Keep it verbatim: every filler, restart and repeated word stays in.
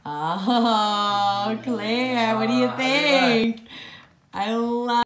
Oh, Claire, what do you think? I love